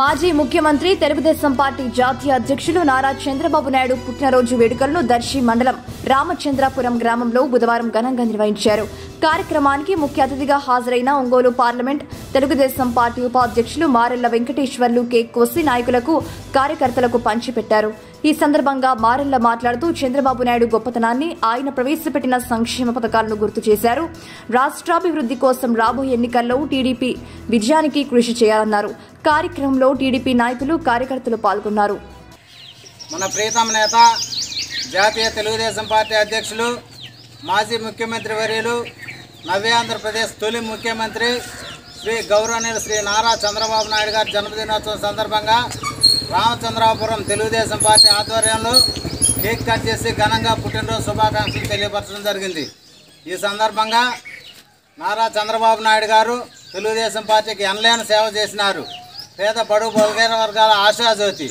మాజీ ముఖ్యమంత్రి తెలుగుదేశం పార్టీ జాతీయ అధ్యక్షులు నారా చంద్రబాబు నాయుడు పుట్టినరోజు వేడుకలను దర్శి మండలం రామచంద్రాపురం గ్రామంలో బుధవారం ఘనంగా నిర్వహించారు. కార్యక్రమానికి ముఖ్య అతిథిగా హాజరైన ఒంగోలు పార్లమెంట్ తెలుగుదేశం పార్టీ ఉపాధ్యక్షులు మారెళ్ల వెంకటేశ్వర్లు కేక్ కోసి నాయకులకు కార్యకర్తలకు పంచిపెట్టారు. ఈ సందర్భంగా మారెళ్ల మాట్లాడుతూ చంద్రబాబు నాయుడు గొప్పతనాన్ని, ఆయన ప్రవేశపెట్టిన సంక్షేమ పథకాలను గుర్తు చేశారు. రాష్ట్రాభివృద్ధి కోసం రాబోయే ఎన్నికల్లో టీడీపీ విజయానికి కృషి చేయాలన్నారు. కార్యక్రమంలో టీడీపీ నాయకులు, కార్యకర్తలు పాల్గొన్నారు. మన ప్రీతమ నేత జాతీయ తెలుగుదేశం పార్టీ అధ్యక్షులు, మాజీ ముఖ్యమంత్రి వర్యులు, నవ్యాంధ్రప్రదేశ్ తొలి ముఖ్యమంత్రి శ్రీ గౌరవనీయులు శ్రీ నారా చంద్రబాబు నాయుడు గారి జన్మదినోత్సవం సందర్భంగా రామచంద్రాపురం తెలుగుదేశం పార్టీ ఆధ్వర్యంలో కేక్ కట్ చేసి ఘనంగా పుట్టినరోజు శుభాకాంక్షలు తెలియపరచడం జరిగింది. ఈ సందర్భంగా నారా చంద్రబాబు నాయుడు గారు తెలుగుదేశం పార్టీకి ఎనలేని సేవ చేసినారు. పేద బడుగు బలహీన వర్గాల ఆశాజ్యోతి.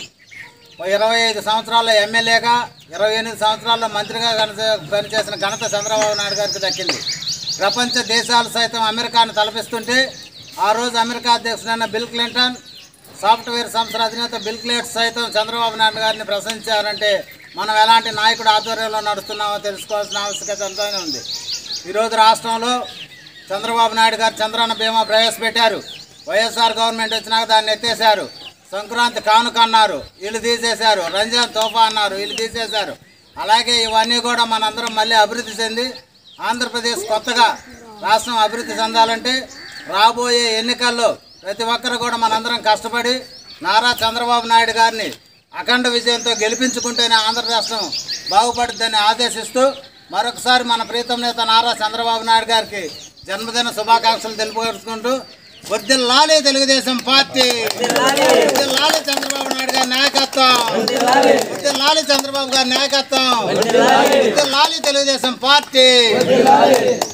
25 సంవత్సరాల్లో ఎమ్మెల్యేగా, 28 సంవత్సరాల్లో మంత్రిగా పనిచేసిన ఘనత చంద్రబాబు నాయుడు గారికి దక్కింది. ప్రపంచ దేశాలు సైతం అమెరికాను తలపిస్తుంటే ఆ రోజు అమెరికా అధ్యక్షుడైన బిల్ క్లింటన్, సాఫ్ట్వేర్ సంస్థల అధినేత బిల్ గేట్స్ సైతం చంద్రబాబు నాయుడు గారిని ప్రశంసించారంటే మనం ఎలాంటి నాయకుడు ఆధ్వర్యంలో నడుస్తున్నామో తెలుసుకోవాల్సిన ఆవశ్యకత ఎంతైనా ఉంది. ఈరోజు రాష్ట్రంలో చంద్రబాబు నాయుడు గారు చంద్రన్న బీమా ప్రవేశపెట్టారు. వైఎస్ఆర్ గవర్నమెంట్ వచ్చినాక దాన్ని ఎత్తేశారు. సంక్రాంతి కానుక అన్నారు, వీళ్ళు తీసేశారు. రంజాన్ తోఫా అన్నారు, వీళ్ళు తీసేశారు. అలాగే ఇవన్నీ కూడా మనందరం మళ్ళీ అభివృద్ధి చెంది ఆంధ్రప్రదేశ్ కొత్తగా రాష్ట్రం అభివృద్ధి చెందాలంటే రాబోయే ఎన్నికల్లో ప్రతి ఒక్కరు కూడా మనందరం కష్టపడి నారా చంద్రబాబు నాయుడు గారిని అఖండ విజయంతో గెలిపించుకుంటేనే ఆంధ్ర రాష్ట్రం బాగుపడుతుందని ఆదేశిస్తూ మరొకసారి మన ప్రీతం నేత నారా చంద్రబాబు నాయుడు గారికి జన్మదిన శుభాకాంక్షలు తెలుపుకుంటూ వర్ధిల్లాలి తెలుగుదేశం పార్టీ, వర్ధిల్లాలి చంద్రబాబు నాయుడు గారి నాయకత్వం, వర్ధిల్లాలి చంద్రబాబు గారి నాయకత్వం, వర్ధిల్లాలి తెలుగుదేశం పార్టీ.